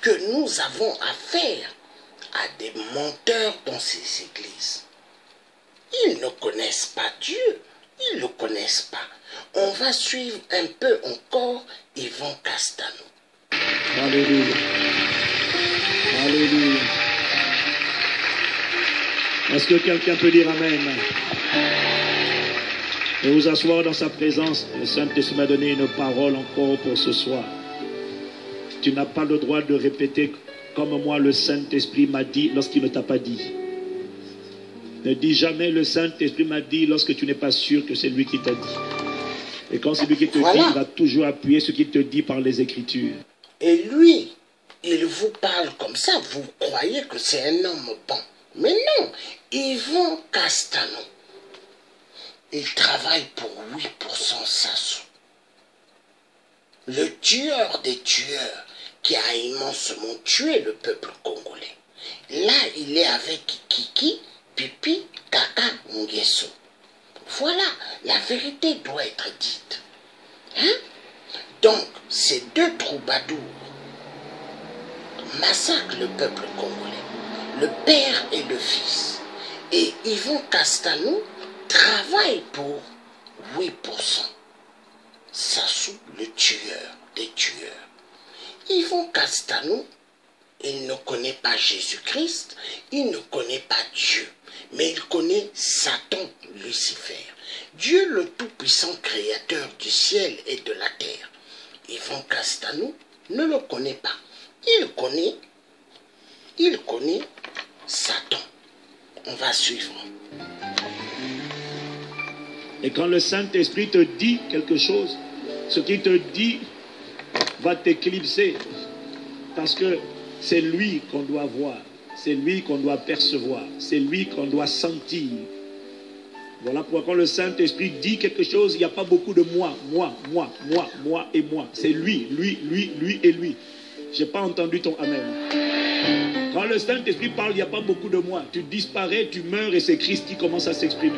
que nous avons affaire à des menteurs dans ces églises. Ils ne connaissent pas Dieu, ils ne le connaissent pas. On va suivre un peu encore Yvon Castano. Alléluia. Alléluia. Est-ce que quelqu'un peut dire Amen? Et vous asseoir dans sa présence. Le Saint-Esprit m'a donné une parole encore pour ce soir. Tu n'as pas le droit de répéter comme moi le Saint-Esprit m'a dit lorsqu'il ne t'a pas dit. Ne dis jamais le Saint-Esprit m'a dit lorsque tu n'es pas sûr que c'est lui qui t'a dit. Et quand c'est lui qui te dit, il va toujours appuyer ce qu'il te dit par les Écritures. Et lui, il vous parle comme ça, vous croyez que c'est un homme bon. Mais non, Yvon Castano, il travaille pour 8% Sassou. Le tueur des tueurs qui a immensément tué le peuple congolais. Là, il est avec Kiki, Pipi, Kaka, Nguesso. Voilà, la vérité doit être dite. Hein? Donc, ces deux troubadours massacrent le peuple congolais, le père et le fils. Et Yvon Castano travaille pour 8%. Sassou, le tueur des tueurs. Yvon Castano, il ne connaît pas Jésus-Christ, il ne connaît pas Dieu, mais il connaît Satan, Lucifer. Dieu le Tout-Puissant Créateur du ciel et de la terre. Yvon Castano ne le connaît pas. Il connaît Satan. On va suivre. Et quand le Saint-Esprit te dit quelque chose, ce qu'il te dit va t'éclipser. Parce que c'est lui qu'on doit voir, c'est lui qu'on doit percevoir, c'est lui qu'on doit sentir. Voilà pourquoi quand le Saint-Esprit dit quelque chose, il n'y a pas beaucoup de moi et moi. C'est lui et lui. Je n'ai pas entendu ton Amen. Quand le Saint-Esprit parle, il n'y a pas beaucoup de moi. Tu disparais, tu meurs et c'est Christ qui commence à s'exprimer.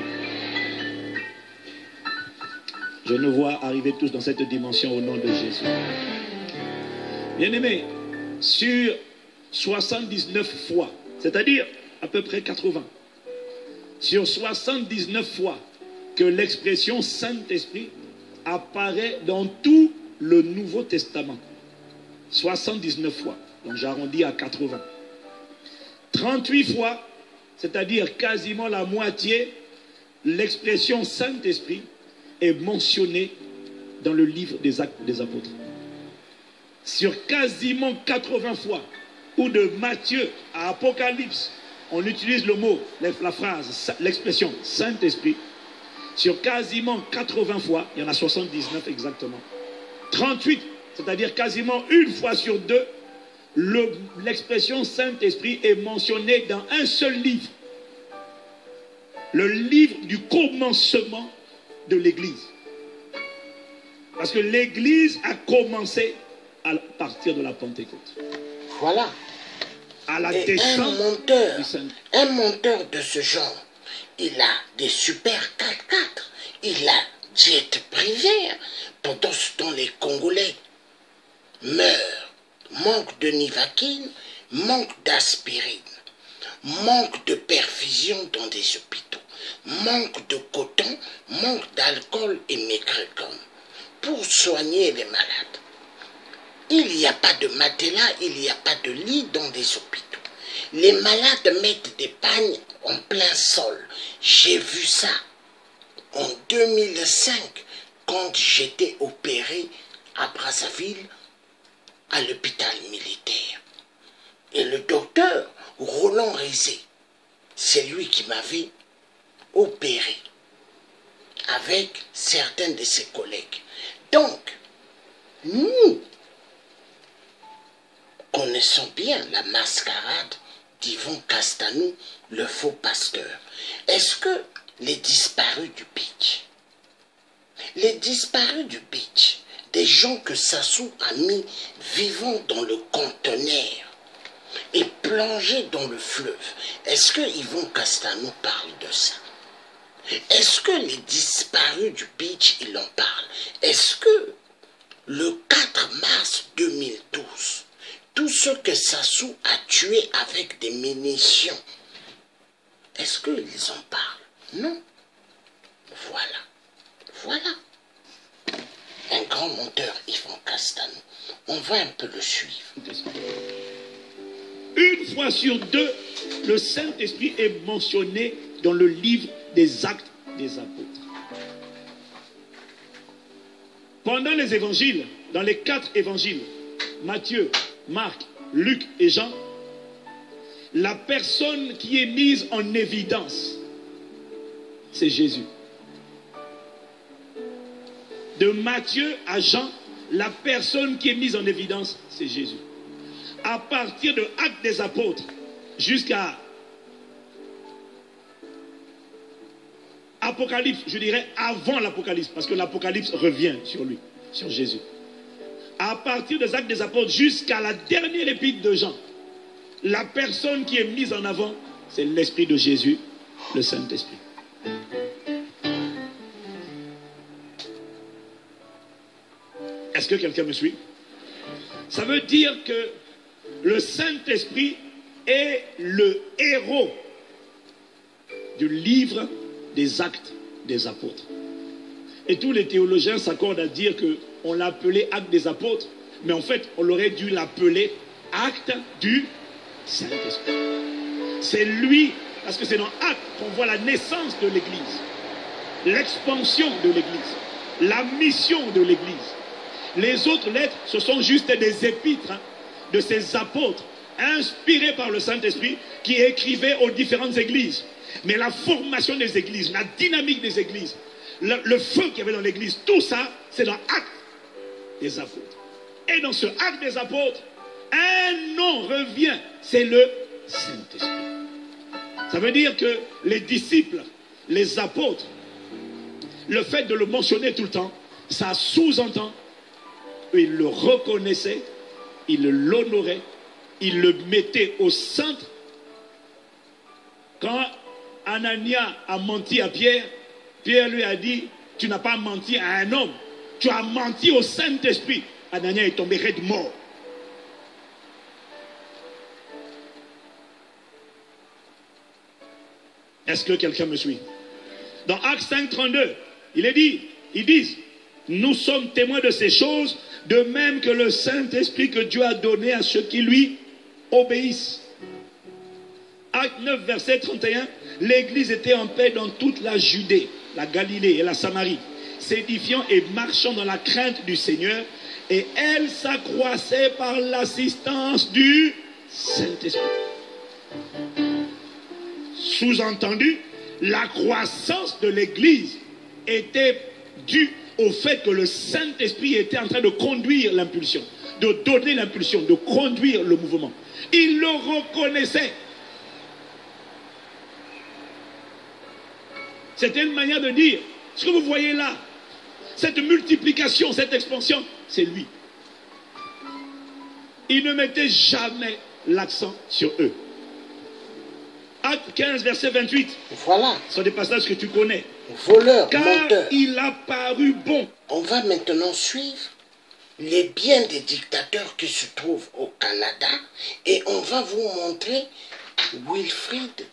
Je nous vois arriver tous dans cette dimension au nom de Jésus. Bien-aimés, sur 79 fois, c'est-à-dire à peu près 80, sur 79 fois que l'expression Saint-Esprit apparaît dans tout le Nouveau Testament. 79 fois, donc j'arrondis à 80. 38 fois, c'est-à-dire quasiment la moitié, l'expression Saint-Esprit est mentionnée dans le livre des Actes des Apôtres. Sur quasiment 80 fois, ou de Matthieu à Apocalypse, on utilise le mot, la phrase, l'expression Saint-Esprit. Sur quasiment 80 fois, il y en a 79 exactement. 38, c'est-à-dire quasiment une fois sur deux, l'expression Saint-Esprit est mentionnée dans un seul livre. Le livre du commencement de l'Église. Parce que l'Église a commencé à partir de la Pentecôte. Voilà. À la et descente un monteur de ce genre, il a des super 4x4, il a jet privé. Pendant ce temps, les Congolais meurent. Manque de nivaquine, manque d'aspirine, manque de perfusion dans des hôpitaux, manque de coton, manque d'alcool et maigre-gomme pour soigner les malades. Il n'y a pas de matelas, il n'y a pas de lit dans des hôpitaux. Les malades mettent des pagnes en plein sol. J'ai vu ça en 2005 quand j'étais opéré à Brazzaville à l'hôpital militaire. Et le docteur Roland Rizé, c'est lui qui m'avait opéré avec certains de ses collègues. Donc, nous connaissons bien la mascarade d'Yvon Castano, le faux pasteur. Est-ce que les disparus du beach, les disparus du beach, des gens que Sassou a mis vivants dans le conteneur et plongés dans le fleuve, est-ce que Yvon Castano parle de ça? Est-ce que les disparus du beach, il en parle? Est-ce que le 4 mars 2012, tous Tous ceux que Sassou a tués avec des munitions, est-ce qu'ils en parlent? Non. Voilà. Voilà. Un grand menteur, Yvan Castan. On va un peu le suivre. Une fois sur deux, le Saint-Esprit est mentionné dans le livre des Actes des Apôtres. Pendant les évangiles, dans les 4 évangiles, Matthieu, Marc, Luc et Jean, la personne qui est mise en évidence, c'est Jésus. De Matthieu à Jean, la personne qui est mise en évidence, c'est Jésus. À partir de Actes des Apôtres jusqu'à Apocalypse, je dirais avant l'Apocalypse, parce que l'Apocalypse revient sur lui, sur Jésus. À partir des Actes des Apôtres jusqu'à la dernière épître de Jean, la personne qui est mise en avant, c'est l'Esprit de Jésus, le Saint-Esprit. Est-ce que quelqu'un me suit? Ça veut dire que le Saint-Esprit est le héros du livre des Actes des Apôtres. Et tous les théologiens s'accordent à dire qu'on l'appelait Actes des Apôtres, mais en fait, on aurait dû l'appeler Acte du Saint-Esprit. C'est lui, parce que c'est dans Actes qu'on voit la naissance de l'Église, l'expansion de l'Église, la mission de l'Église. Les autres lettres, ce sont juste des épîtres de ces apôtres inspirés par le Saint-Esprit qui écrivaient aux différentes églises. Mais la formation des églises, la dynamique des églises, le feu qu'il y avait dans l'église, tout ça, c'est dans Actes des Apôtres. Et dans ce Acte des Apôtres, un nom revient, c'est le Saint-Esprit. Ça veut dire que les disciples, les apôtres, le fait de le mentionner tout le temps, ça sous-entend qu'ils le reconnaissaient, ils l'honoraient, ils le mettaient au centre. Quand Anania a menti à Pierre, Pierre lui a dit, tu n'as pas menti à un homme, tu as menti au Saint-Esprit. Anania est tombé raide mort. Est-ce que quelqu'un me suit? Dans Actes 5, 32, ils disent, nous sommes témoins de ces choses, de même que le Saint-Esprit que Dieu a donné à ceux qui lui obéissent. Acte 9, verset 31, l'Église était en paix dans toute la Judée, la Galilée et la Samarie, s'édifiant et marchant dans la crainte du Seigneur, et elle s'accroissait par l'assistance du Saint-Esprit. Sous-entendu, la croissance de l'Église était due au fait que le Saint-Esprit était en train de conduire l'impulsion, de donner l'impulsion, de conduire le mouvement. Il le reconnaissait. C'était une manière de dire, ce que vous voyez là, cette multiplication, cette expansion, c'est lui. Il ne mettait jamais l'accent sur eux. Acte 15, verset 28. Voilà. Ce sont des passages que tu connais. Voleur, car menteur. il a paru bon. On va maintenant suivre les biens des dictateurs qui se trouvent au Canada et on va vous montrer Wilfrid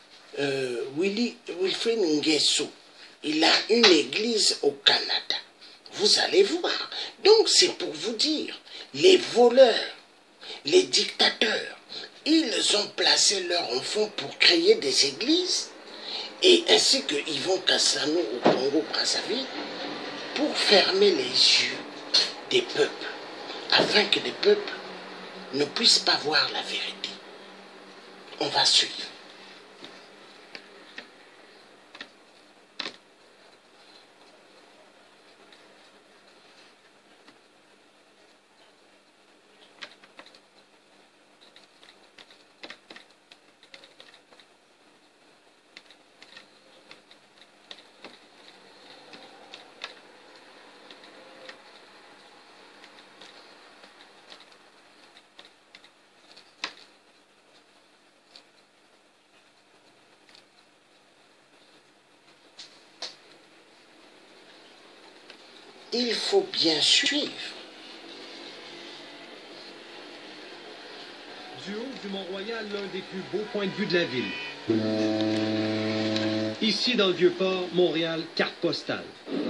Nguesso. Il a une église au Canada. Vous allez voir. Donc c'est pour vous dire, les voleurs, les dictateurs, ils ont placé leurs enfants pour créer des églises, et ainsi que Yvan Cassano au Congo-Brazzaville, pour fermer les yeux des peuples, afin que les peuples ne puissent pas voir la vérité. On va suivre. Il faut bien suivre. Du haut du Mont-Royal, l'un des plus beaux points de vue de la ville. Ici, dans le Vieux-Port, Montréal, carte postale.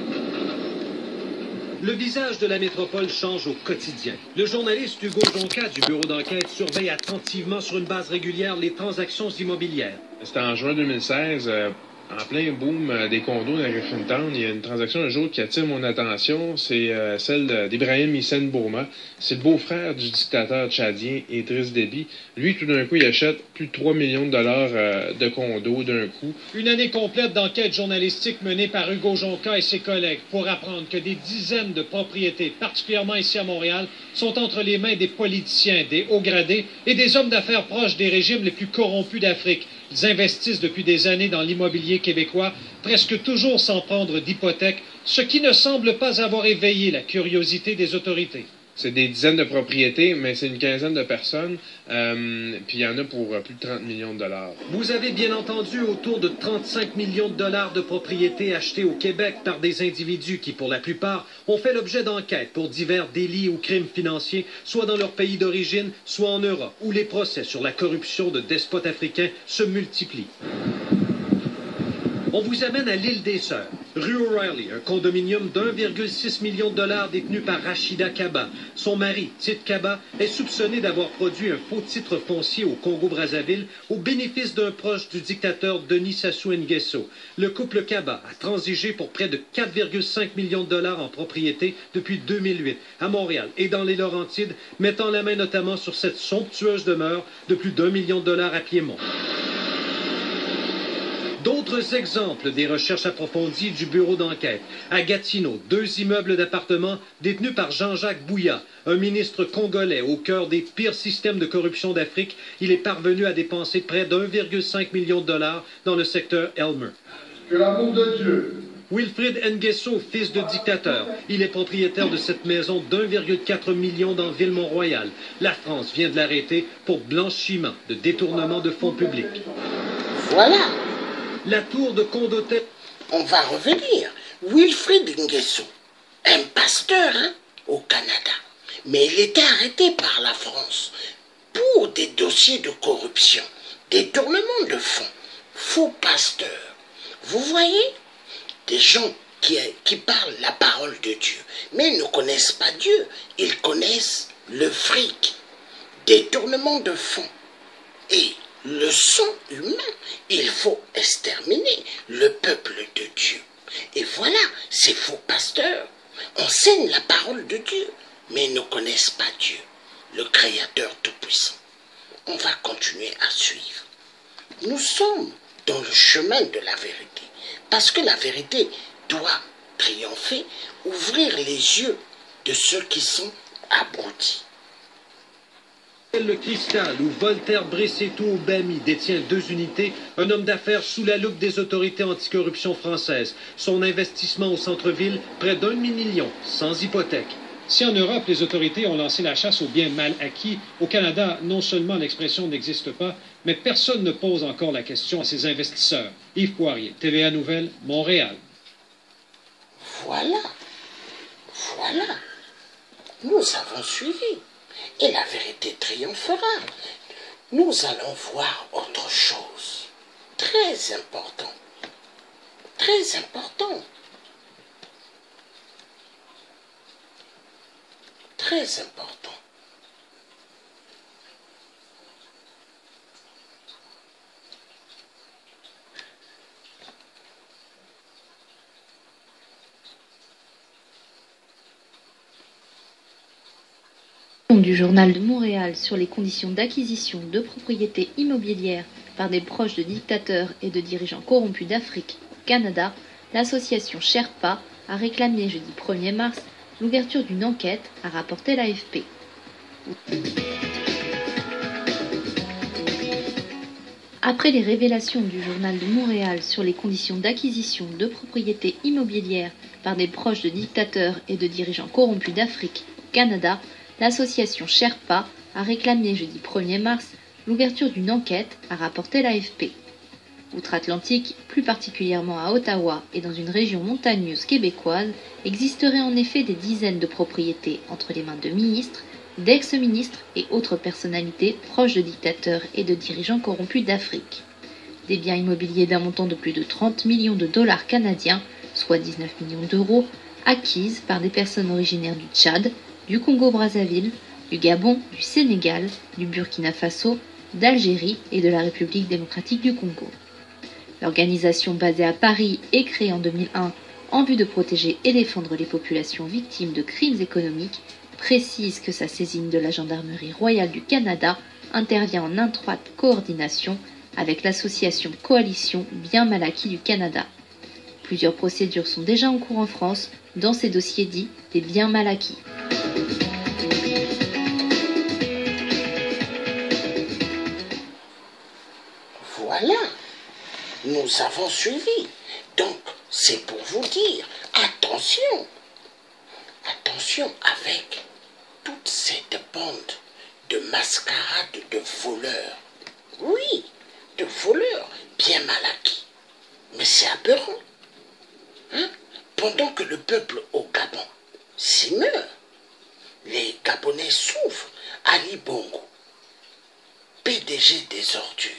Le visage de la métropole change au quotidien. Le journaliste Hugo Jonca du bureau d'enquête surveille attentivement sur une base régulière les transactions immobilières. C'était en juin 2016, en plein boom des condos dans Griffintown. Il y a une transaction un jour qui attire mon attention, c'est celle d'Ibrahim Hissène Bourma. C'est le beau-frère du dictateur tchadien Idriss Déby. Lui, tout d'un coup, il achète plus de 3 millions de dollars de condos d'un coup. Une année complète d'enquête journalistique menée par Hugo Jonca et ses collègues pour apprendre que des dizaines de propriétés, particulièrement ici à Montréal, sont entre les mains des politiciens, des hauts gradés et des hommes d'affaires proches des régimes les plus corrompus d'Afrique. Ils investissent depuis des années dans l'immobilier québécois, presque toujours sans prendre d'hypothèque, ce qui ne semble pas avoir éveillé la curiosité des autorités. C'est des dizaines de propriétés, mais c'est une quinzaine de personnes, puis il y en a pour plus de 30 millions de dollars. Vous avez bien entendu autour de 35 millions de dollars de propriétés achetées au Québec par des individus qui, pour la plupart, ont fait l'objet d'enquêtes pour divers délits ou crimes financiers, soit dans leur pays d'origine, soit en Europe, où les procès sur la corruption de despotes africains se multiplient. On vous amène à l'île des Sœurs, rue O'Reilly, un condominium d'1,6 million de dollars détenu par Rachida Kaba. Son mari, Tite Kaba, est soupçonné d'avoir produit un faux titre foncier au Congo-Brazzaville au bénéfice d'un proche du dictateur Denis Sassou Nguesso. Le couple Kaba a transigé pour près de 4,5 millions de dollars en propriété depuis 2008 à Montréal et dans les Laurentides, mettant la main notamment sur cette somptueuse demeure de plus d'1 million de dollars à Piémont. D'autres exemples des recherches approfondies du bureau d'enquête. À Gatineau, 2 immeubles d'appartements détenus par Jean-Jacques Bouya, un ministre congolais au cœur des pires systèmes de corruption d'Afrique. Il est parvenu à dépenser près d'1,5 million de dollars dans le secteur Elmer. Que l'amour de Dieu. Wilfrid Nguesso, fils de dictateur. Il est propriétaire de cette maison d'1,4 million dans Ville-Mont-Royal. La France vient de l'arrêter pour blanchiment de détournement de fonds publics. Voilà. La tour de Condotel. On va revenir. Wilfrid Nguesso, un pasteur au Canada. Mais il était arrêté par la France pour des dossiers de corruption, détournement de fonds, faux pasteur. Vous voyez, des gens qui parlent la parole de Dieu, mais ils ne connaissent pas Dieu. Ils connaissent le fric, détournement de fonds. Et le sang humain, il faut exterminer le peuple de Dieu. Et voilà, ces faux pasteurs enseignent la parole de Dieu, mais ils ne connaissent pas Dieu, le Créateur Tout-Puissant. On va continuer à suivre. Nous sommes dans le chemin de la vérité, parce que la vérité doit triompher, ouvrir les yeux de ceux qui sont abrutis. Le Cristal, où Voltaire Bressetto Bami détient 2 unités, un homme d'affaires sous la loupe des autorités anticorruption françaises. Son investissement au centre-ville, près d'1 demi-million, sans hypothèque. Si en Europe, les autorités ont lancé la chasse aux biens mal acquis, au Canada, non seulement l'expression n'existe pas, mais personne ne pose encore la question à ses investisseurs. Yves Poirier, TVA Nouvelles, Montréal. Voilà. Voilà. Nous avons suivi. Et la vérité triomphera. Nous allons voir autre chose. Très important. Très important. Très important. Du Journal de Montréal sur les conditions d'acquisition de propriétés immobilières par des proches de dictateurs et de dirigeants corrompus d'Afrique, Canada, l'association Sherpa a réclamé jeudi 1er mars l'ouverture d'une enquête, a rapporté l'AFP. Après les révélations du Journal de Montréal sur les conditions d'acquisition de propriétés immobilières par des proches de dictateurs et de dirigeants corrompus d'Afrique, Canada, l'association Sherpa a réclamé jeudi 1er mars l'ouverture d'une enquête, a rapporté l'AFP. Outre-Atlantique, plus particulièrement à Ottawa et dans une région montagneuse québécoise, existeraient en effet des dizaines de propriétés entre les mains de ministres, d'ex-ministres et autres personnalités proches de dictateurs et de dirigeants corrompus d'Afrique. Des biens immobiliers d'un montant de plus de 30 millions de dollars canadiens, soit 19 millions d'euros, acquises par des personnes originaires du Tchad, du Congo-Brazzaville, du Gabon, du Sénégal, du Burkina Faso, d'Algérie et de la République démocratique du Congo. L'organisation basée à Paris et créée en 2001 en vue de protéger et défendre les populations victimes de crimes économiques précise que sa saisine de la Gendarmerie royale du Canada intervient en étroite coordination avec l'association Coalition Biens Mal Acquis du Canada. Plusieurs procédures sont déjà en cours en France dans ces dossiers dits des biens mal acquis. Voilà, nous avons suivi. Donc, c'est pour vous dire, attention, attention avec toute cette bande de mascarades de voleurs. Oui, de voleurs bien mal acquis. Mais c'est aberrant. Hein? Pendant que le peuple au Gabon s'y meurt, les Gabonais souffrent. Ali Bongo, PDG des ordures.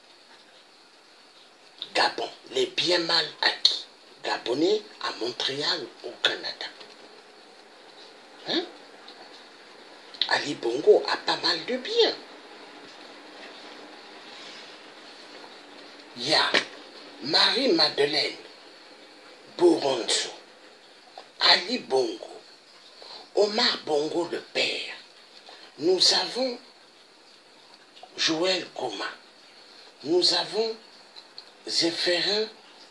Gabon, les biens mal acquis. Gabonais à Montréal au Canada. Hein? Ali Bongo a pas mal de biens. Il y a Marie-Madeleine Boronzo, Ali Bongo, Omar Bongo le père. Nous avons Joël Goma. Nous avons Zéphérin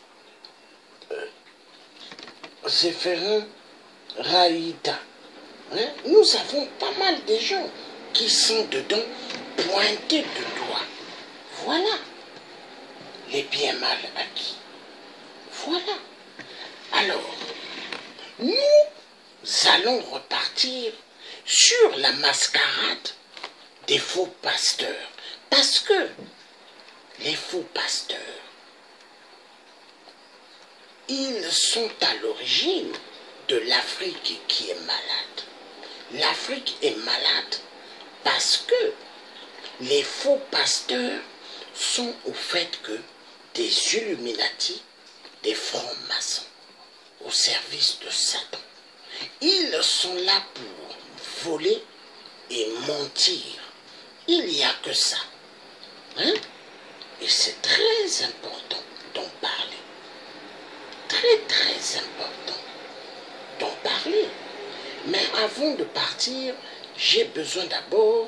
Raïda. Hein? Nous avons pas mal de gens qui sont dedans pointés de doigt. Voilà les biens mal acquis. Voilà. Alors, nous allons repartir sur la mascarade des faux pasteurs. Parce que les faux pasteurs, ils sont à l'origine de l'Afrique qui est malade. L'Afrique est malade parce que les faux pasteurs sont au fait que des Illuminati, des francs-maçons au service de Satan. Ils sont là pour voler et mentir. Il n'y a que ça. Hein? Et c'est très important d'en parler. Très, très important d'en parler. Mais avant de partir, j'ai besoin d'abord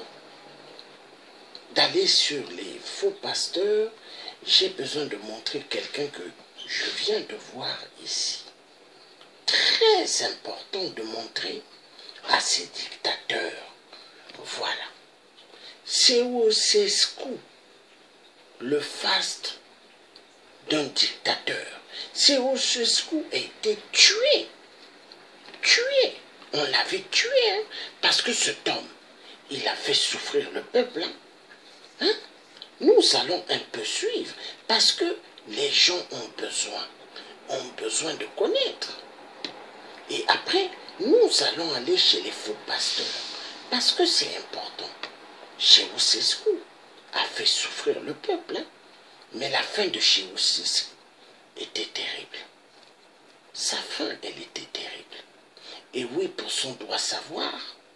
d'aller sur les faux pasteurs. J'ai besoin de montrer quelqu'un que je viens de voir ici. Très important de montrer à ces dictateurs. Voilà. Ceausescu, le faste d'un dictateur. Ceausescu a été tué. Tué. On l'avait tué, hein, parce que cet homme, il a fait souffrir le peuple. Hein? Nous allons un peu suivre, parce que les gens ont besoin de connaître. Et après, nous allons aller chez les faux pasteurs, parce que c'est important. Ceausescu a fait souffrir le peuple, hein, mais la fin de Ceausescu était terrible. Sa fin, elle était terrible. Et oui, pour son droit savoir,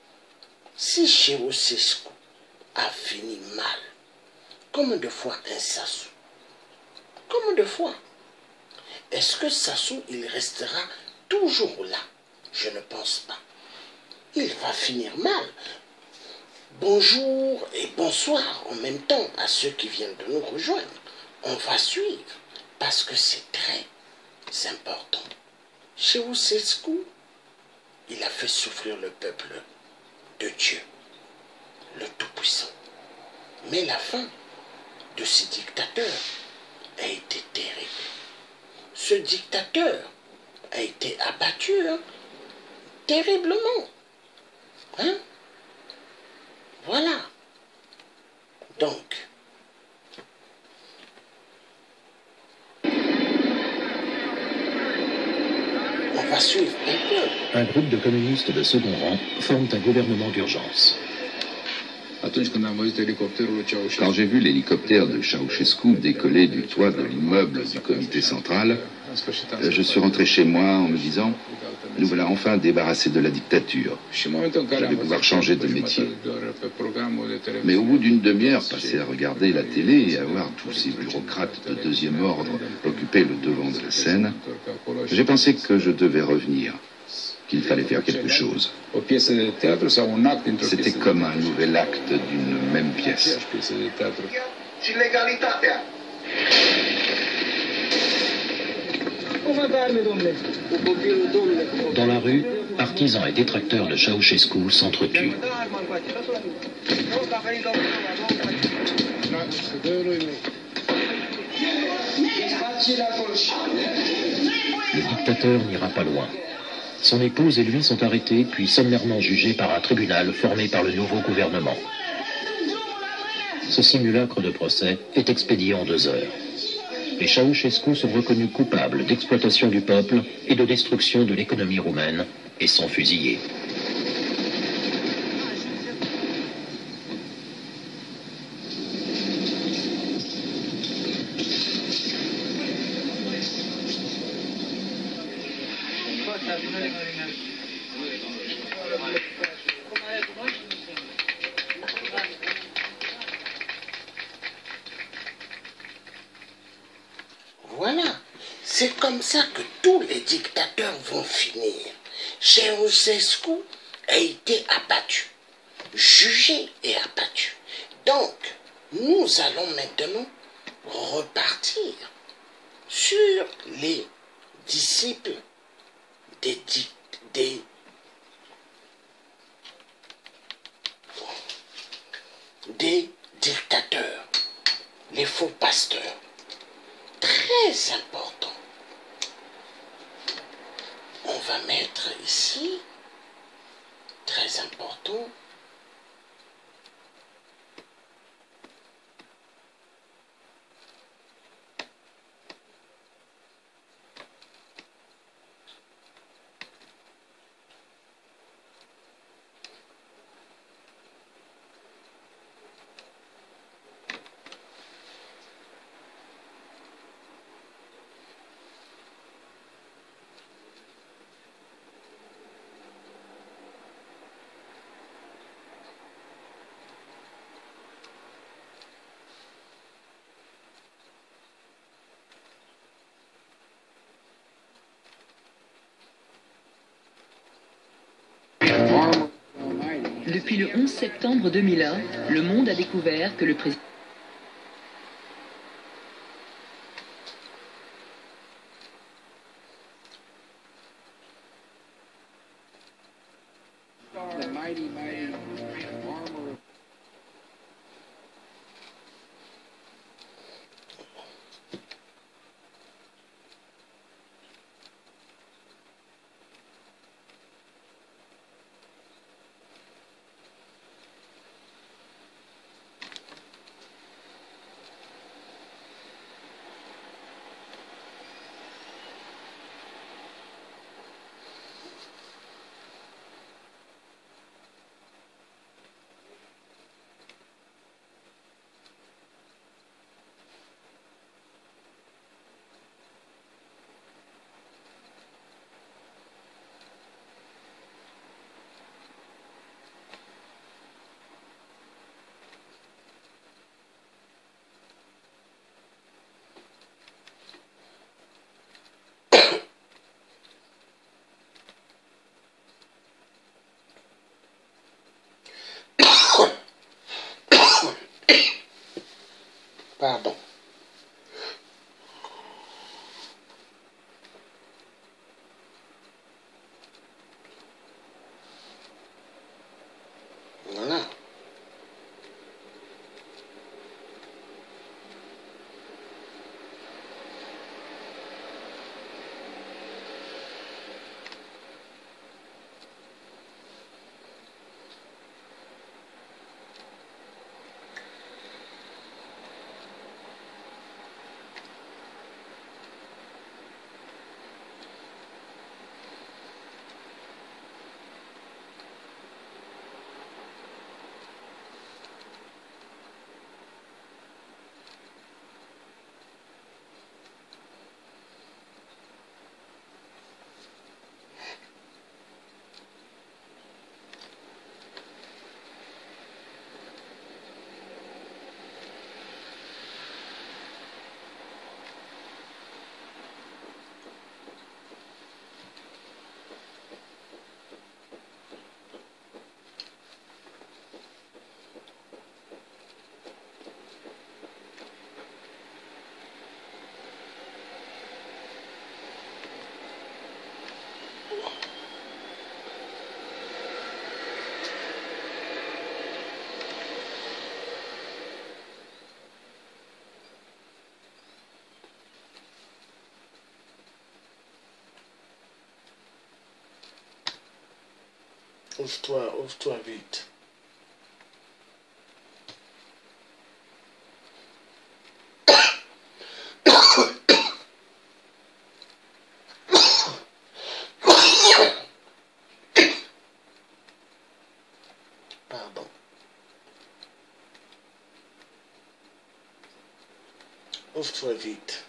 si Ceausescu a fini mal, combien de fois un Sassou? Combien de fois? Est-ce que Sassou, il restera toujours là? Je ne pense pas. Il va finir mal. Bonjour et bonsoir en même temps à ceux qui viennent de nous rejoindre. On va suivre parce que c'est très important. Ceausescu, il a fait souffrir le peuple de Dieu, le Tout-Puissant. Mais la fin de ce dictateur a été terrible. Ce dictateur a été abattu, hein, terriblement. Hein? Voilà. Donc, on va suivre un peu. Un groupe de communistes de second rang forment un gouvernement d'urgence. Quand j'ai vu l'hélicoptère de Ceausescu décoller du toit de l'immeuble du comité central, je suis rentré chez moi en me disant, nous voilà enfin débarrassés de la dictature. Je vais pouvoir changer de métier. Mais au bout d'une demi-heure, passer à regarder la télé et à voir tous ces bureaucrates de deuxième ordre occuper le devant de la scène, j'ai pensé que je devais revenir, qu'il fallait faire quelque chose. C'était comme un nouvel acte d'une même pièce. Dans la rue, partisans et détracteurs de Ceausescu s'entretuent. Le dictateur n'ira pas loin. Son épouse et lui sont arrêtés, puis sommairement jugés par un tribunal formé par le nouveau gouvernement. Ce simulacre de procès est expédié en 2 heures. Les Ceausescu sont reconnus coupables d'exploitation du peuple et de destruction de l'économie roumaine et sont fusillés. Voilà, c'est comme ça que tous les dictateurs vont finir. Ceausescu a été abattu, jugé et abattu. Donc, nous allons maintenant repartir sur les disciples des dictateurs, les faux pasteurs. Très important. On va mettre ici, très important, Depuis le 11 septembre 2001, le monde a découvert que le président pardon. Voilà. Ouvre-toi vite. Pardon. Ouvre-toi vite.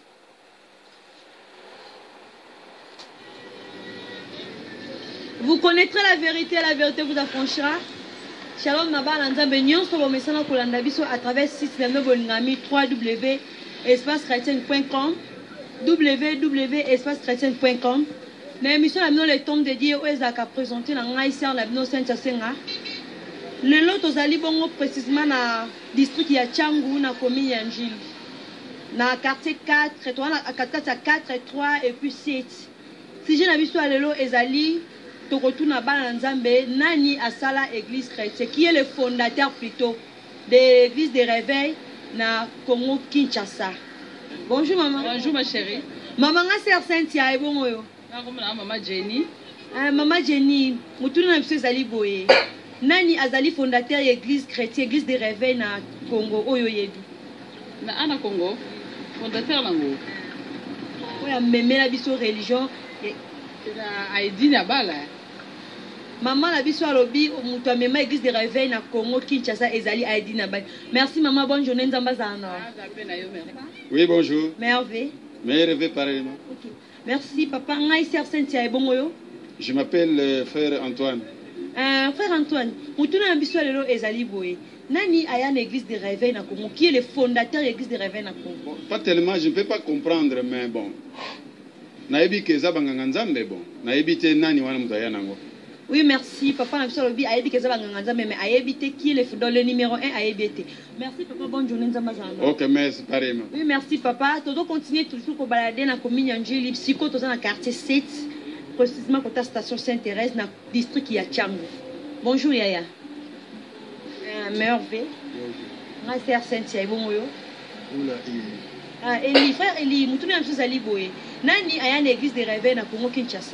Vous connaîtrez la vérité vous affranchira. Shalom Nabal Nzambe nyonso bomesana kolanda biso à travers site na bolingami www.espacechrétien.com www.espacechrétien.com. Na émission la bino le tombe dédié aux ezaka présenté na ngai ser la bino Saint Senga. Lelo tozali bongo précisément na district ya Tchangu na commune ya Njili. Na quartier 4, 4 et 3 et puis 7. Si je n'avais pas lelo ezali Tokotuna Bana Nzambe, Nani Asala Église chrétienne, qui est le fondateur plutôt de l'église de réveil na Congo Kinshasa. Bonjour maman. Bonjour ma chérie. Maman nga sœur Cynthia ebongo yo. Maman Jenny. Maman Jenny, mutuna na biso ezali boye. Nani azali fondateur de l'église chrétienne, église de réveil na Congo oyo yebi. Na ana Congo, fondateur nango. Oya memela biso religion. Na Aidi na bala. Maman la biso alobi mutu amema église de réveil na Congo Kinshasa ezali Aidi na bala. Merci maman, bonne journée nzamba zana. Oui, bonjour. Merveille. Merveille pareillement. Okay. Merci papa. Ngai sœur Cynthia ebongo yo. Je m'appelle frère Antoine. Frère Antoine, mutu na biso lelo ezali boye. Nani aya na église de réveil na Congo, qui est le fondateur de l'église de réveil na Congo? Pas tellement, je ne peux pas comprendre, mais bon. Naebi keza banganga nzambe bon. Naebi te nani wana mutu aya nango. Oui, merci. Papa, n'a pas dit Ayebi Keza Banganza, mais Ayebi qui est dans le numéro 1 Ayebi. Merci, papa. Bonne journée, Nzamazana. Ok, merci, pareillement. Oui, merci, papa. Tu dois continuer toujours pour balader dans la commune Angéli, psycho, dans le quartier 7, précisément dans la station Sainte-Thérèse, dans le district qui a Tchangu. Bonjour, Yaya. Merveille. Bonjour. Frère Cynthia, bonjour. Eli, frère Eli, nous sommes tous à Liboé. Nani a une église de réveil dans Congo Kinshasa.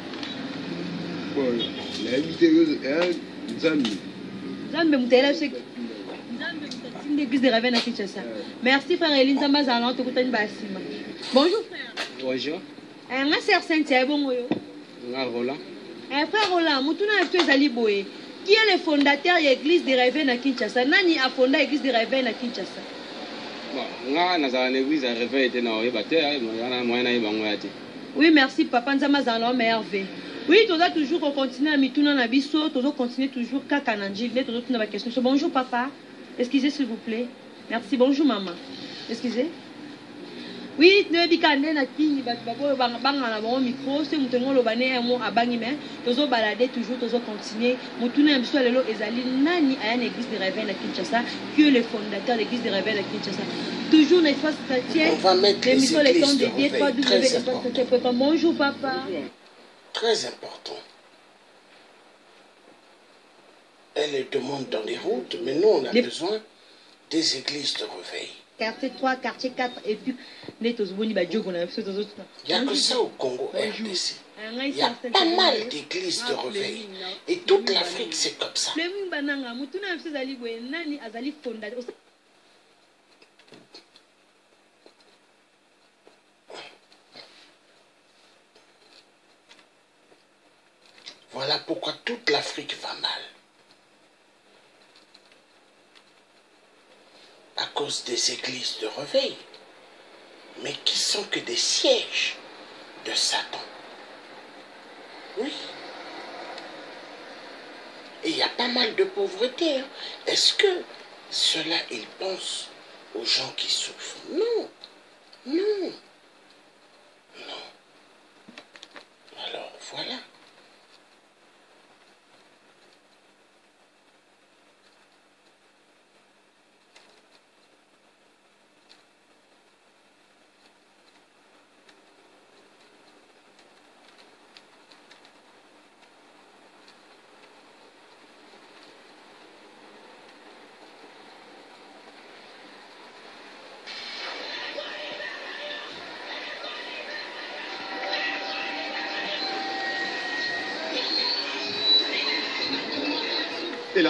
L'église de réveil à Kinshasa. Merci frère Eline Zambazana, tu as une bassima. Bonjour frère. Bonjour. Ma sœur Cynthia, bonjour. Roland. Frère Roland, Moutouna Zali Boé. Qui est le fondateur de l'église de réveil à Kinshasa? Nani a fondé l'église de réveil à Kinshasa? Oui, merci papa Nzamazana, merveille. Oui, tu dois toujours continuer à mituna na biso, tu dois continuer toujours kaka nanji, tu dois toujours question. Bonjour papa. Excusez s'il vous plaît. Merci. Bonjour maman. Excusez. Oui, tu es bikane na kini babo banga na bon micro, c'est mutengo lo bané mo abangi mais tu dois balader toujours, tu dois continuer. Mutuna na biso lelo ezali nani aya na église de réveil na Kinshasa, qui est le fondateur de l'église de réveil na Kinshasa. Toujours l'espace chrétien. On va mettre l'émission les temps dédiés. Bonjour papa. Très important. Elle est demande dans les routes, mais nous, on a besoin des églises de réveil. Quartier 3, quartier 4, et puis, il n'y a que ça au Congo RDC. Il y a pas mal d'églises de réveil. Et toute l'Afrique, c'est comme ça. Voilà pourquoi toute l'Afrique va mal. À cause des églises de réveil, mais qui sont que des sièges de Satan. Oui. Et il y a pas mal de pauvreté. Hein. Est-ce que cela, ils pensent aux gens qui souffrent? Non. Non. Non. Alors, voilà.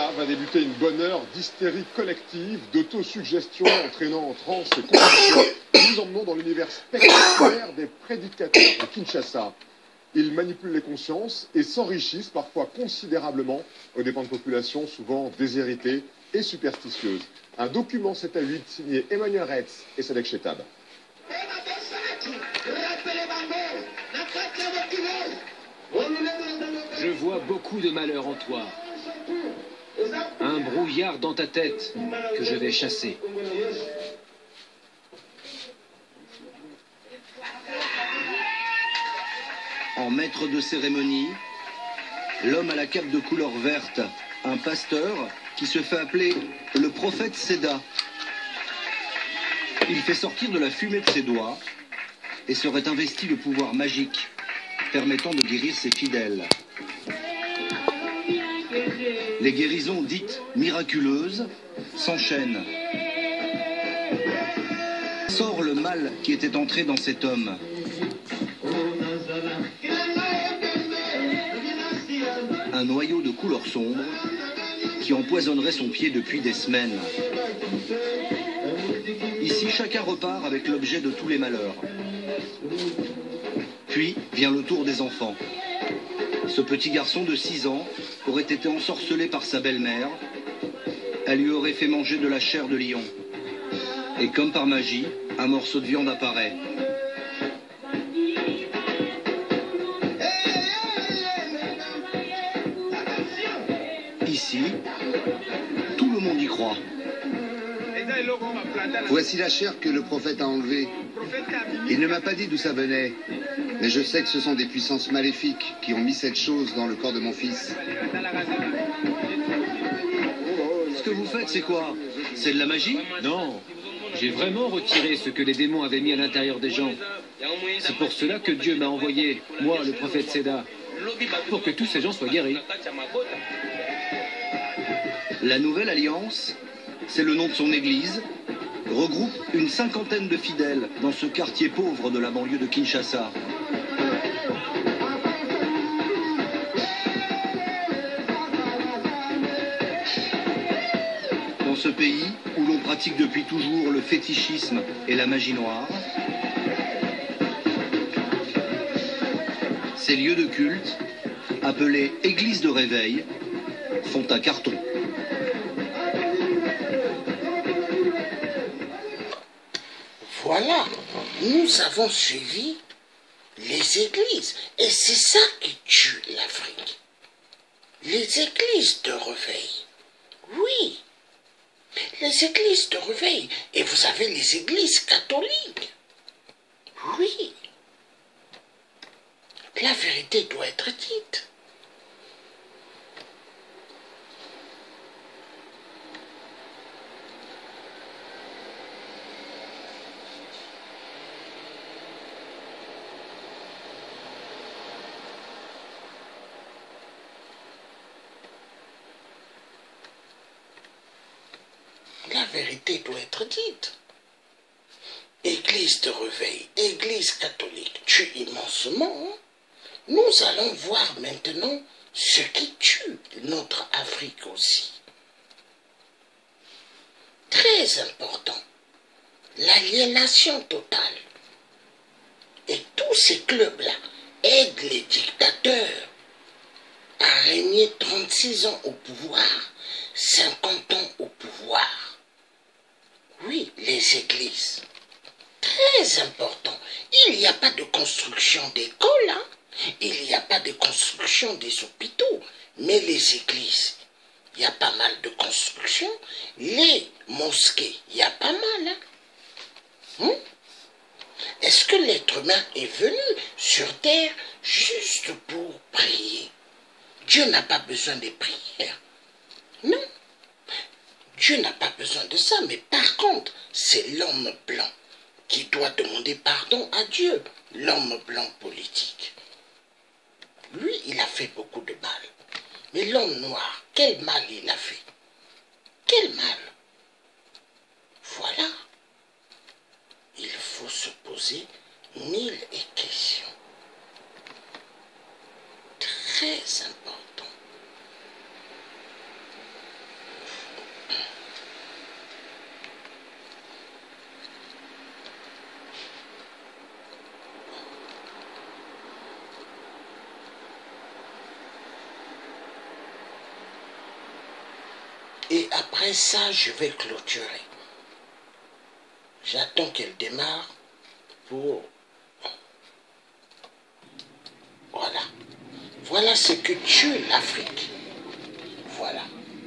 Kinshasa va débuter une bonne heure d'hystérie collective, d'autosuggestion entraînant en transe et confusion. Nous emmenons dans l'univers spectaculaire des prédicateurs de Kinshasa. Ils manipulent les consciences et s'enrichissent parfois considérablement aux dépens de populations souvent déshéritées et superstitieuses. Un document 7 à 8 signé Emmanuel Retz et Sadek Chetab. Je vois beaucoup de malheur en toi. Un brouillard dans ta tête que je vais chasser. En maître de cérémonie, l'homme à la cape de couleur verte, un pasteur qui se fait appeler le prophète Seda. Il fait sortir de la fumée de ses doigts et serait investi de pouvoirs magiques permettant de guérir ses fidèles. Les guérisons dites miraculeuses s'enchaînent. Sort le mal qui était entré dans cet homme. Un noyau de couleur sombre qui empoisonnerait son pied depuis des semaines. Ici, chacun repart avec l'objet de tous les malheurs. Puis vient le tour des enfants. Ce petit garçon de 6 ans aurait été ensorcelé par sa belle-mère. Elle lui aurait fait manger de la chair de lion. Et comme par magie, un morceau de viande apparaît. Ici, tout le monde y croit. Voici la chair que le prophète a enlevée. Il ne m'a pas dit d'où ça venait, mais je sais que ce sont des puissances maléfiques qui ont mis cette chose dans le corps de mon fils. Ce que vous faites, c'est quoi? C'est de la magie? Non, j'ai vraiment retiré ce que les démons avaient mis à l'intérieur des gens. C'est pour cela que Dieu m'a envoyé, moi, le prophète Seda, pour que tous ces gens soient guéris. La Nouvelle Alliance, c'est le nom de son église, regroupe une 50aine de fidèles dans ce quartier pauvre de la banlieue de Kinshasa. Dans ce pays où l'on pratique depuis toujours le fétichisme et la magie noire, ces lieux de culte, appelés églises de réveil, font un carton. Voilà, nous avons suivi les églises. Et c'est ça qui tue l'Afrique. Les églises de réveil. Oui, les églises de réveil. Et vous avez les églises catholiques. Oui. La vérité doit être dite. La vérité doit être dite. Église de réveil, Église catholique tue immensement. Nous allons voir maintenant ce qui tue notre Afrique aussi. Très important. L'aliénation totale. Et tous ces clubs-là aident les dictateurs à régner 36 ans au pouvoir, 50 ans au pouvoir. Oui, les églises. Très important. Il n'y a pas de construction d'écoles, hein? Il n'y a pas de construction des hôpitaux, mais les églises, il y a pas mal de construction. Les mosquées, il y a pas mal. Hein? Est-ce que l'être humain est venu sur terre juste pour prier? Dieu n'a pas besoin des prières. Non. Dieu n'a pas besoin de ça, mais par contre, c'est l'homme blanc qui doit demander pardon à Dieu, l'homme blanc politique. Lui, il a fait beaucoup de mal. Mais l'homme noir, quel mal il a fait? Quel mal? Voilà. Il faut se poser 1000 questions. Très important. après ça, je vais clôturer. J'attends qu'elle démarre pour... Voilà. Voilà ce que tue l'Afrique. Voilà.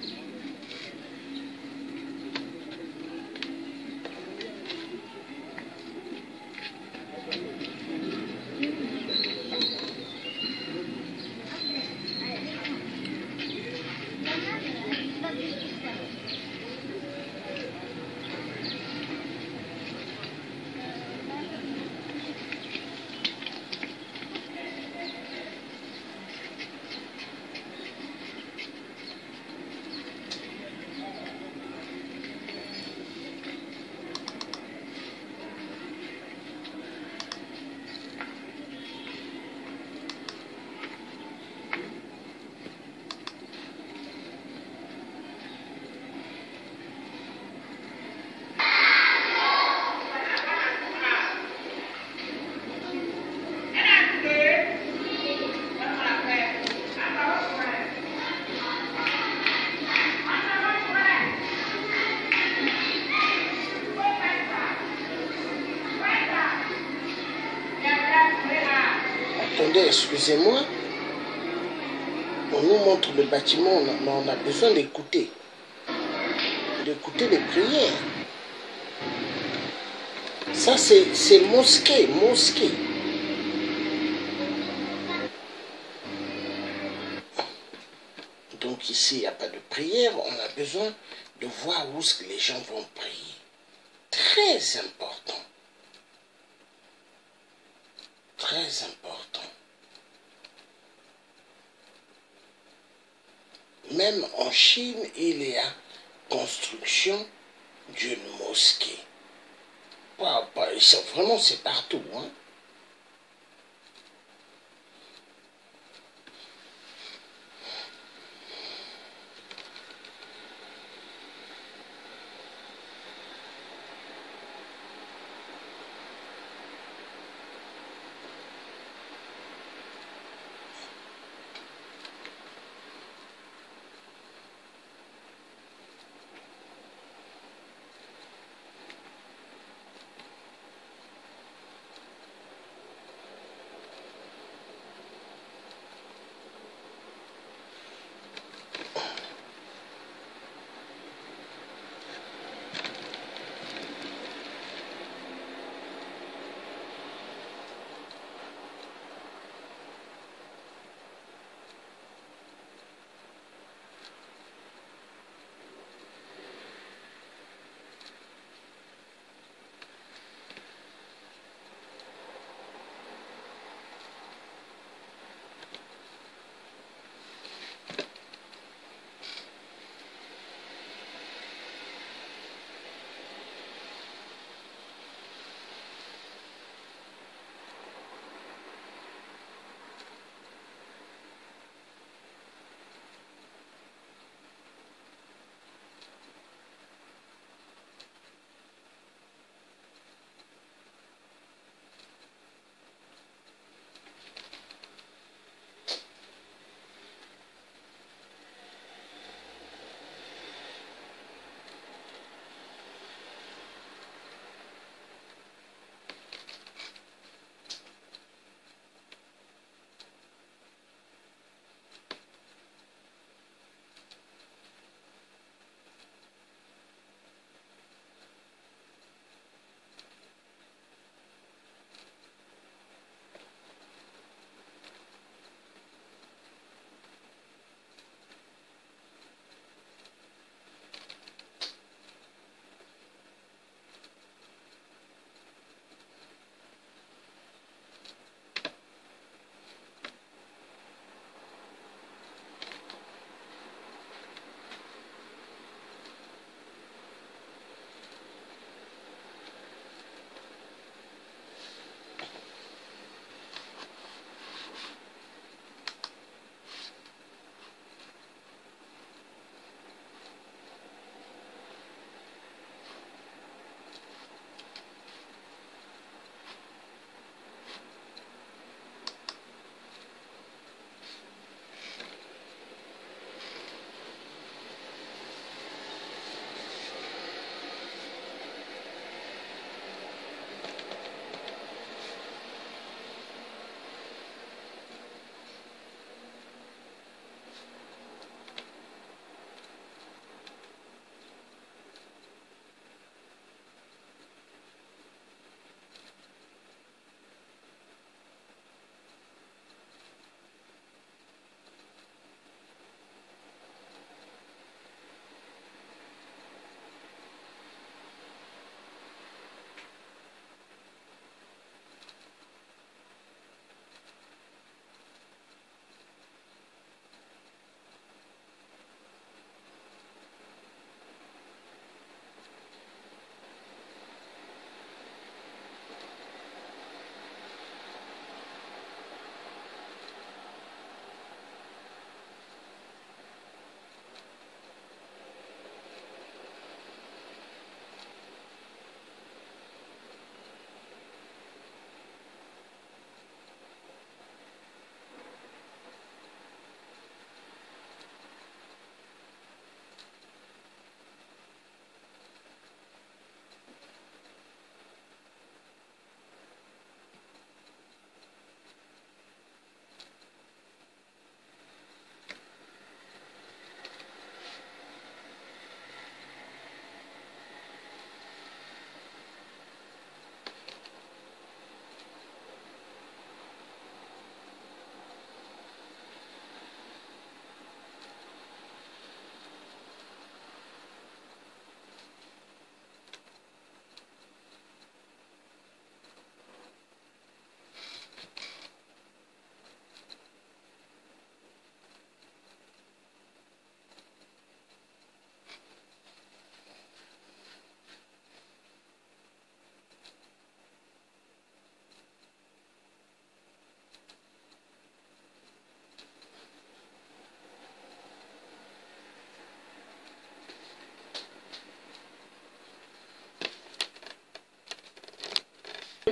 Attendez, excusez-moi. On nous montre le bâtiment, mais on a besoin d'écouter. D'écouter les prières. Ça, c'est mosquée, mosquée. Donc ici, il n'y a pas de prière. On a besoin de voir où les gens vont prier. Très important. Très important. Même en Chine, il y a construction d'une mosquée. Vraiment, c'est partout. Hein?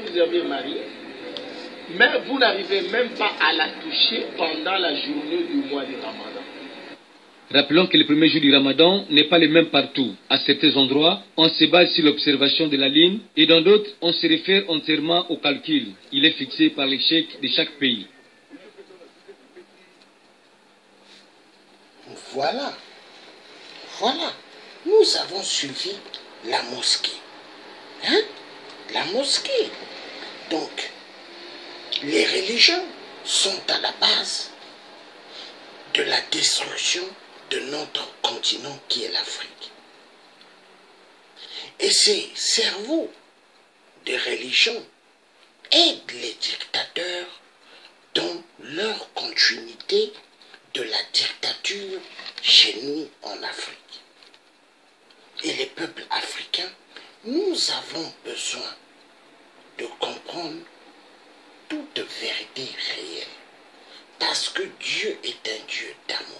vous avez marié, mais vous n'arrivez même pas à la toucher pendant la journée du mois du Ramadan. Rappelons que le premier jour du Ramadan n'est pas le même partout. À certains endroits, on se base sur l'observation de la lune et dans d'autres, on se réfère entièrement au calcul. Il est fixé par les cheikhs de chaque pays. Voilà. Voilà. Nous avons suivi la mosquée. Hein? La mosquée. Donc, les religions sont à la base de la destruction de notre continent qui est l'Afrique. Et ces cerveaux de religion aident les dictateurs dans leur continuité de la dictature chez nous en Afrique. Et les peuples africains, nous avons besoin de comprendre toute vérité réelle. Parce que Dieu est un Dieu d'amour.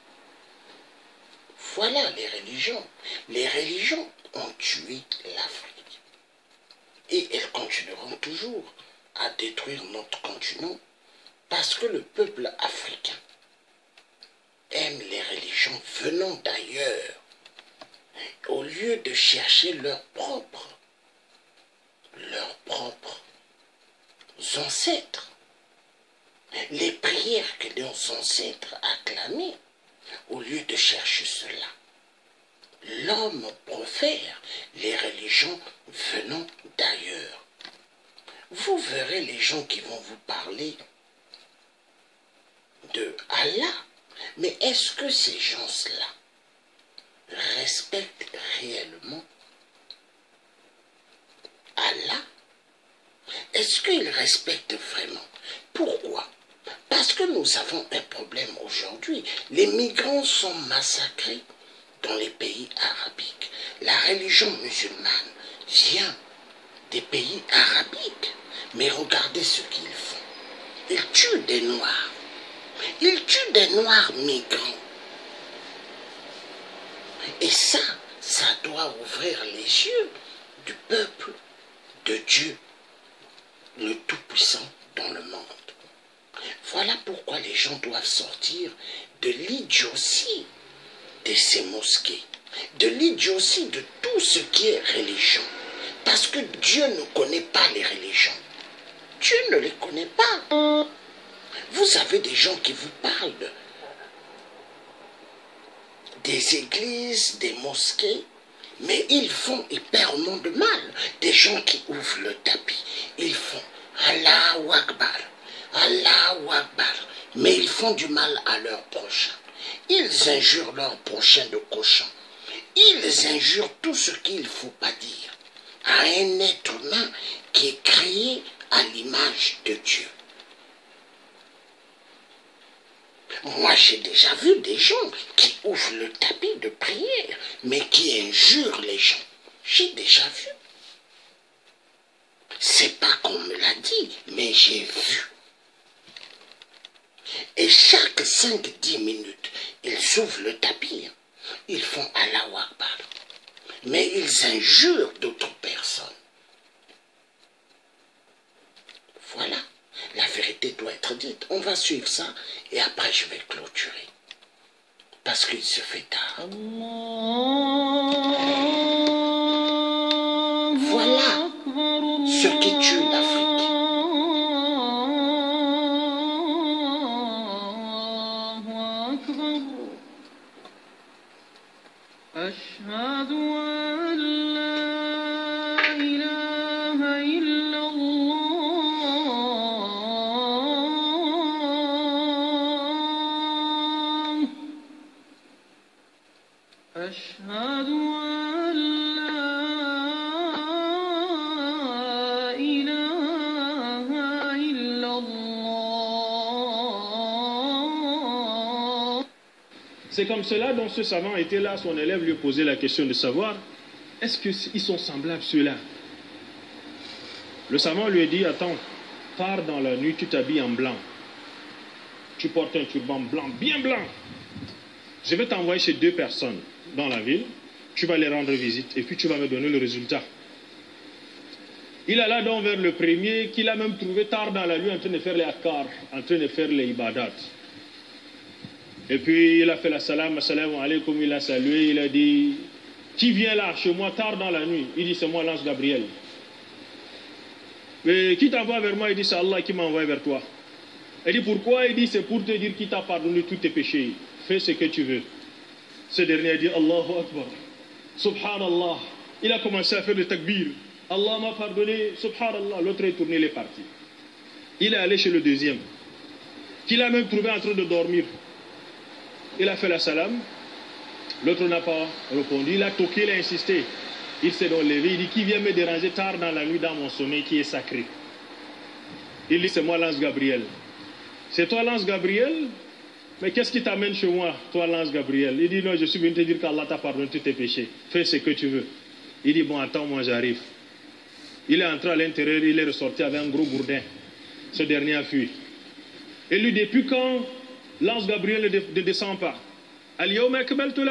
Voilà les religions. Les religions ont tué l'Afrique. Et elles continueront toujours à détruire notre continent parce que le peuple africain aime les religions venant d'ailleurs au lieu de chercher leurs propres ancêtres. Les prières que nos ancêtres acclamaient, au lieu de chercher cela, l'homme profère les religions venant d'ailleurs. Vous verrez les gens qui vont vous parler de Allah, mais est-ce que ces gens-là respectent réellement Allah? Est-ce qu'ils respectent vraiment? Pourquoi? Parce que nous avons un problème aujourd'hui. Les migrants sont massacrés dans les pays arabiques. La religion musulmane vient des pays arabiques. Mais regardez ce qu'ils font. Ils tuent des Noirs. Ils tuent des Noirs migrants. Et ça doit ouvrir les yeux du peuple de Dieu, le Tout-Puissant dans le monde. Voilà pourquoi les gens doivent sortir de l'idiotie de ces mosquées, de l'idiotie de tout ce qui est religion. Parce que Dieu ne connaît pas les religions. Dieu ne les connaît pas. Vous avez des gens qui vous parlent des églises, des mosquées, mais ils font hyperement de mal. Des gens qui ouvrent le tapis, ils font Allahu Akbar, Allahu Akbar, mais ils font du mal à leur prochain. Ils injurent leur prochain de cochon. Ils injurent tout ce qu'il ne faut pas dire à un être humain qui est créé à l'image de Dieu. Moi, j'ai déjà vu des gens qui ouvrent le tapis de prière, mais qui injurent les gens. J'ai déjà vu. C'est pas qu'on me l'a dit, mais j'ai vu. Et chaque 5-10 minutes, ils ouvrent le tapis. Ils font Allahu Akbar. Mais ils injurent d'autres personnes. Voilà. La vérité doit être dite. On va suivre ça et après je vais clôturer. Parce qu'il se fait tard. Voilà ce qui tue l'Afrique. C'est comme cela dont ce savant était là, son élève lui posait la question de savoir, est-ce qu'ils sont semblables ceux-là? Le savant lui a dit, attends, pars dans la nuit, tu t'habilles en blanc. Tu portes un turban blanc, bien blanc. Je vais t'envoyer chez 2 personnes dans la ville, tu vas les rendre visite et puis tu vas me donner le résultat. Il alla donc vers le premier, qu'il a même trouvé tard dans la nuit en train de faire les akkar, en train de faire les ibadat. Et puis il a fait la salam, assalamu alaikum, il a salué, il a dit, qui vient là chez moi tard dans la nuit? Il dit, c'est moi l'ange Gabriel. Mais qui t'envoie vers moi? Il dit, c'est Allah qui m'a envoyé vers toi. Il dit, pourquoi? Il dit, c'est pour te dire qu'il t'a pardonné tous tes péchés. Fais ce que tu veux. Ce dernier a dit, Allahu Akbar, Subhanallah. Il a commencé à faire le takbir. Allah m'a pardonné, Subhanallah. L'autre est tourné, il est parti. Il est allé chez le deuxième, qu'il a même trouvé en train de dormir. Il a fait la salam. L'autre n'a pas répondu. Il a toqué, il a insisté. Il s'est donc levé. Il dit, qui vient me déranger tard dans la nuit dans mon sommeil qui est sacré? Il dit, c'est moi l'ange Gabriel. C'est toi l'ange Gabriel? Mais qu'est-ce qui t'amène chez moi, toi l'ange Gabriel? Il dit, non, je suis venu te dire qu'Allah t'a pardonné tous tes péchés. Fais ce que tu veux. Il dit, bon, attends, moi j'arrive. Il est entré à l'intérieur, il est ressorti avec un gros gourdin. Ce dernier a fui. Et lui, depuis quand l'ange Gabriel ne descend pas? L'ange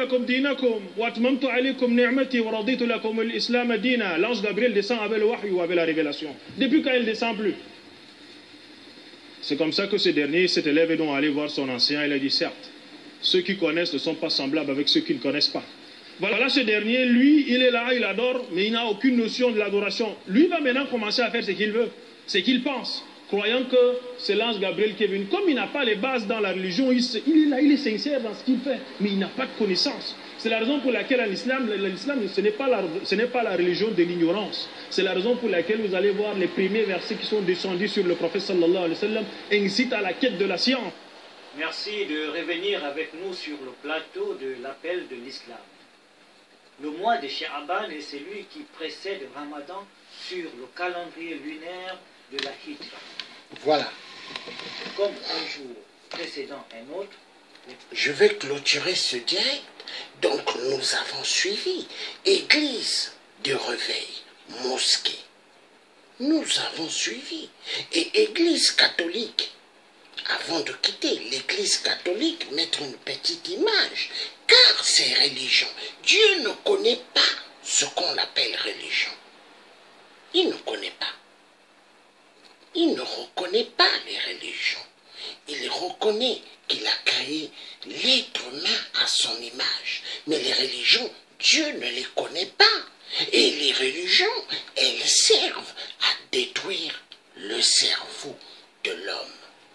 Gabriel descend avec le wahy ou avec la révélation. Depuis quand il ne descend plus? C'est comme ça que ce dernier, cet élève est donc allé voir son ancien. Il a dit, certes, ceux qui connaissent ne sont pas semblables avec ceux qui ne connaissent pas. Voilà, ce dernier, lui, il est là, il adore, mais il n'a aucune notion de l'adoration. Lui va maintenant commencer à faire ce qu'il veut, ce qu'il pense, croyant que c'est l'ange Gabriel qui est venu. Comme il n'a pas les bases dans la religion, il est là, il est sincère dans ce qu'il fait, mais il n'a pas de connaissance. C'est la raison pour laquelle l'islam, ce n'est pas la religion de l'ignorance. C'est la raison pour laquelle vous allez voir les premiers versets qui sont descendus sur le prophète sallallahu alayhi wa sallam, incitent à la quête de la science. Merci de revenir avec nous sur le plateau de l'appel de l'islam. Le mois de Sha'ban est celui qui précède Ramadan sur le calendrier lunaire de la Hijra. Voilà. Comme un jour précédant un autre, je vais clôturer ce direct. Donc nous avons suivi église de réveil, mosquée. Nous avons suivi. Et église catholique. Avant de quitter l'église catholique, mettre une petite image. Car ces religions, Dieu ne connaît pas ce qu'on appelle religion. Il ne connaît pas. Il ne reconnaît pas les religions. Il reconnaît qu'il a créé l'être humain à son image. Mais les religions, Dieu ne les connaît pas. Et les religions, elles servent à détruire le cerveau de l'homme.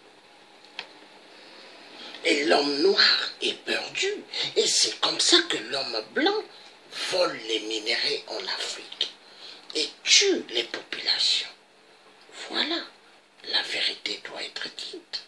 Et l'homme noir est perdu. Et c'est comme ça que l'homme blanc vole les minéraux en Afrique et tue les populations. Voilà, la vérité doit être dite.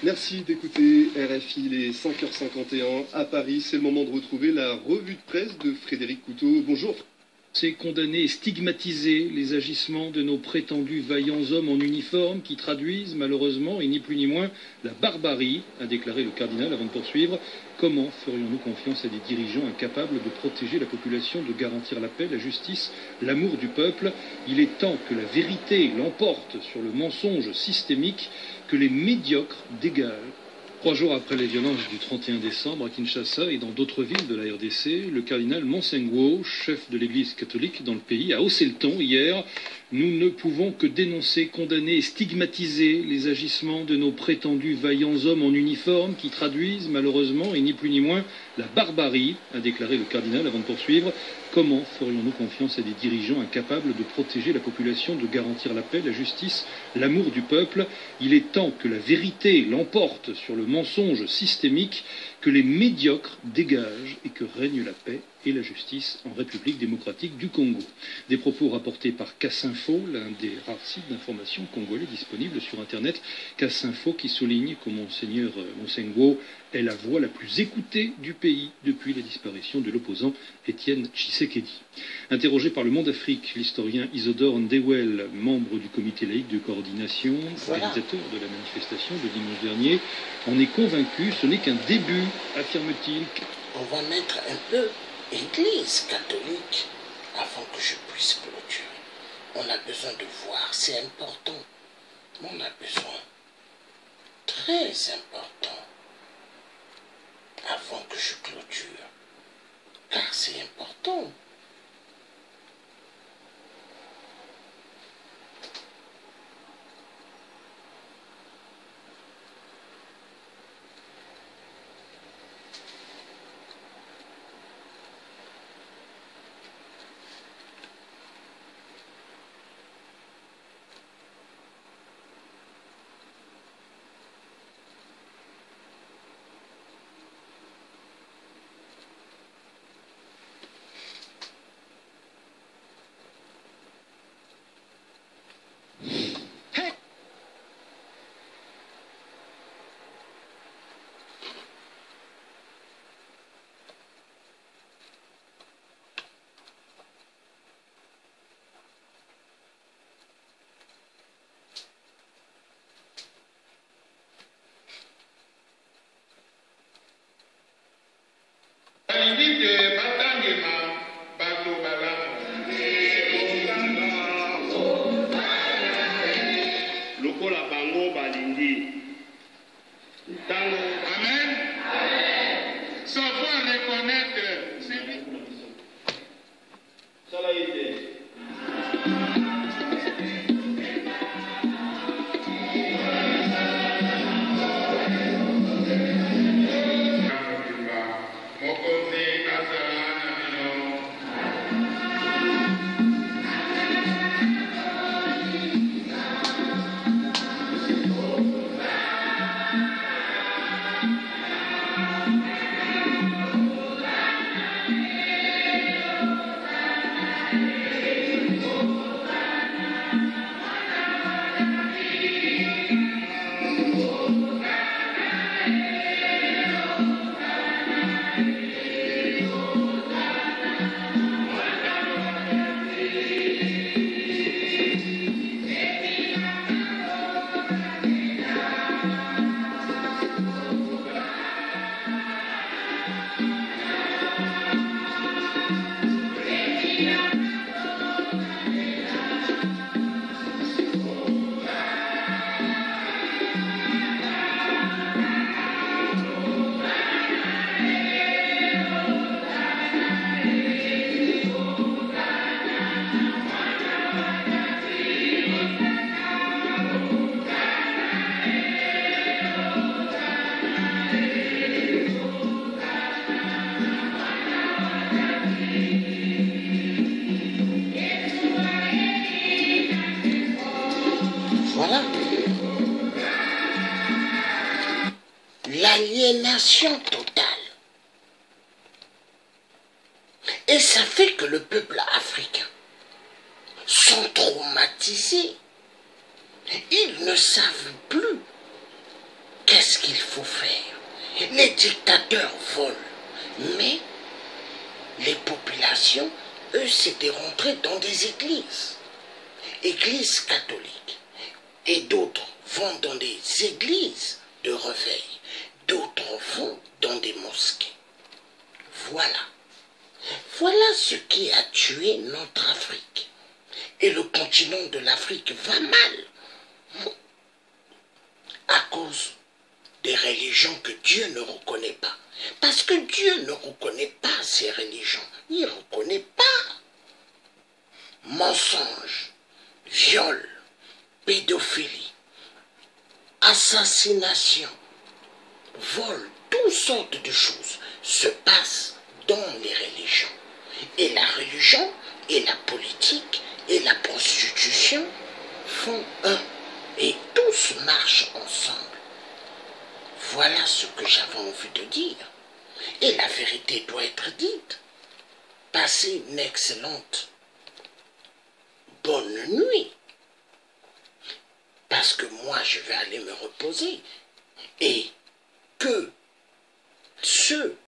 Merci d'écouter RFI, il est 5h51 à Paris. C'est le moment de retrouver la revue de presse de Frédéric Couteau. Bonjour. C'est condamner et stigmatiser les agissements de nos prétendus vaillants hommes en uniforme qui traduisent malheureusement, et ni plus ni moins, la barbarie, a déclaré le cardinal avant de poursuivre. Comment ferions-nous confiance à des dirigeants incapables de protéger la population, de garantir la paix, la justice, l'amour du peuple? Il est temps que la vérité l'emporte sur le mensonge systémique, que les médiocres dégagent. 3 jours après les violences du 31 décembre à Kinshasa et dans d'autres villes de la RDC, le cardinal Monsengwo, chef de l'Église catholique dans le pays, a haussé le ton hier. Nous ne pouvons que dénoncer, condamner et stigmatiser les agissements de nos prétendus vaillants hommes en uniforme qui traduisent malheureusement, et ni plus ni moins, la barbarie, a déclaré le cardinal avant de poursuivre. Comment ferions-nous confiance à des dirigeants incapables de protéger la population, de garantir la paix, la justice, l'amour du peuple? Il est temps que la vérité l'emporte sur le mensonge systémique, que les médiocres dégagent et que règne la paix et la justice en République démocratique du Congo. Des propos rapportés par Cassinfo, l'un des rares sites d'information congolais disponibles sur Internet. Cassinfo qui souligne que Monseigneur Monsengwo est la voix la plus écoutée du pays depuis la disparition de l'opposant Étienne Tshisekedi. Interrogé par le Monde Afrique, l'historien Isidore Ndewel, membre du comité laïque de coordination, organisateur de la manifestation de dimanche dernier, en est convaincu, ce n'est qu'un début, affirme-t-il. On va mettre un peu Église catholique avant que je puisse clôturer. On a besoin de voir, c'est important. On a besoin, très important, avant que je clôture. Car c'est important. L'aliénation totale. Et ça fait que le peuple africain sont traumatisés. Ils ne savent plus qu'est-ce qu'il faut faire? Les dictateurs volent, mais les populations, eux, c'était rentrés dans des églises catholiques. Et d'autres vont dans des églises de réveil, d'autres vont dans des mosquées. Voilà. Voilà ce qui a tué notre Afrique. Et le continent de l'Afrique va mal à cause des religions que Dieu ne reconnaît pas. Parce que Dieu ne reconnaît pas ces religions. Il ne reconnaît pas. Mensonge, viol, pédophilie, assassination, vol, toutes sortes de choses se passent dans les religions. Et la religion et la politique et la prostitution font un. Et tous marchent ensemble. Voilà ce que j'avais envie de dire. Et la vérité doit être dite. Passez une excellente bonne nuit. Parce que moi, je vais aller me reposer. Et que ceux